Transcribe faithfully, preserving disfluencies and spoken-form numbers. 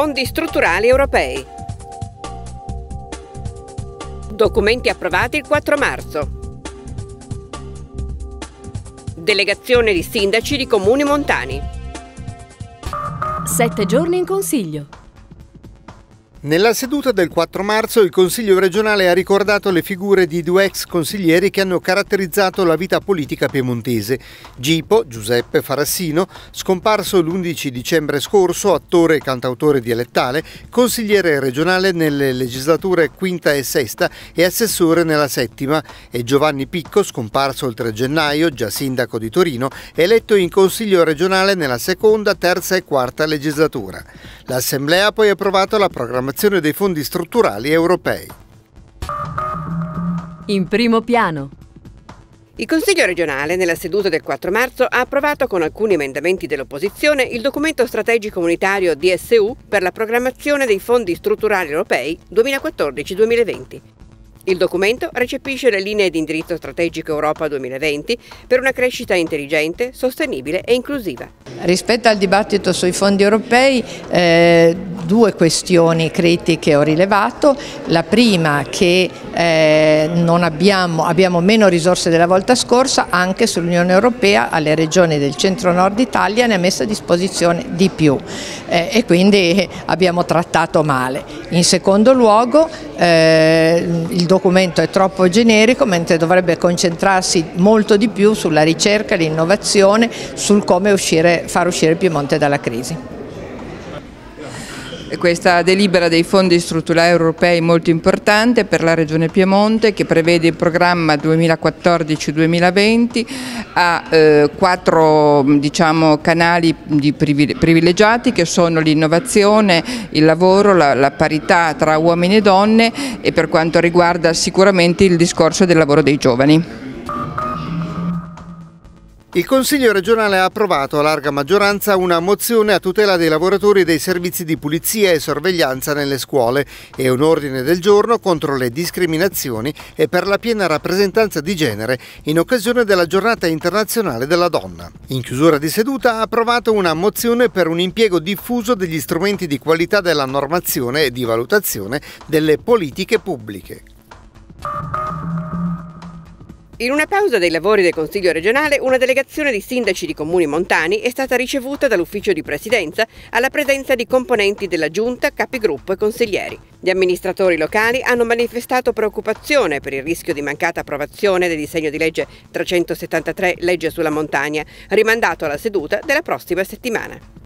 fondi strutturali europei. Documenti approvati il quattro marzo. Delegazione di sindaci di comuni montani. Sette giorni in consiglio. Nella seduta del quattro marzo il Consiglio regionale ha ricordato le figure di due ex consiglieri che hanno caratterizzato la vita politica piemontese. Gipo, Giuseppe Farassino, scomparso l'undici dicembre scorso, attore e cantautore dialettale, consigliere regionale nelle legislature quinta e sesta e assessore nella settima, e Giovanni Picco, scomparso il tre gennaio, già sindaco di Torino, eletto in Consiglio regionale nella seconda, terza e quarta legislatura. L'Assemblea ha poi approvato la programmazione dei fondi strutturali europei. In primo piano. Il Consiglio regionale, nella seduta del quattro marzo, ha approvato con alcuni emendamenti dell'opposizione il documento strategico comunitario D S U per la programmazione dei fondi strutturali europei duemilaquattordici duemilaventi. Il documento recepisce le linee di indirizzo strategico Europa duemilaventi per una crescita intelligente, sostenibile e inclusiva. Rispetto al dibattito sui fondi europei, eh, due questioni critiche ho rilevato. La prima, che eh, non abbiamo, abbiamo meno risorse della volta scorsa, anche sull'Unione Europea alle regioni del centro-nord Italia ne ha messo a disposizione di più eh, e quindi abbiamo trattato male. In secondo luogo, eh, il documento è troppo generico, mentre dovrebbe concentrarsi molto di più sulla ricerca, l'innovazione, sul come uscire, far uscire il Piemonte dalla crisi. Questa delibera dei fondi strutturali europei è molto importante per la Regione Piemonte, che prevede il programma duemilaquattordici duemilaventi, ha eh, quattro diciamo, canali di privilegiati, che sono l'innovazione, il lavoro, la, la parità tra uomini e donne, e per quanto riguarda sicuramente il discorso del lavoro dei giovani. Il Consiglio regionale ha approvato a larga maggioranza una mozione a tutela dei lavoratori dei servizi di pulizia e sorveglianza nelle scuole e un ordine del giorno contro le discriminazioni e per la piena rappresentanza di genere in occasione della Giornata internazionale della donna. In chiusura di seduta ha approvato una mozione per un impiego diffuso degli strumenti di qualità della normazione e di valutazione delle politiche pubbliche. In una pausa dei lavori del Consiglio regionale, una delegazione di sindaci di comuni montani è stata ricevuta dall'ufficio di presidenza alla presenza di componenti della giunta, capigruppo e consiglieri. Gli amministratori locali hanno manifestato preoccupazione per il rischio di mancata approvazione del disegno di legge trecentosettantatré, legge sulla montagna, rimandato alla seduta della prossima settimana.